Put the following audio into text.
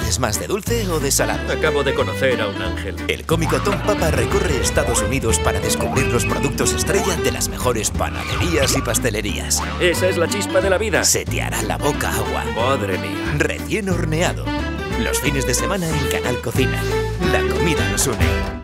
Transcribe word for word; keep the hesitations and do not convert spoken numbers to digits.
¿Eres más de dulce o de salado? Acabo de conocer a un ángel. El cómico Tom Papa recorre Estados Unidos para descubrir los productos estrella de las mejores panaderías y pastelerías. Esa es la chispa de la vida. Se te hará la boca agua. Madre mía. Recién horneado. Los fines de semana en Canal Cocina. La comida nos une.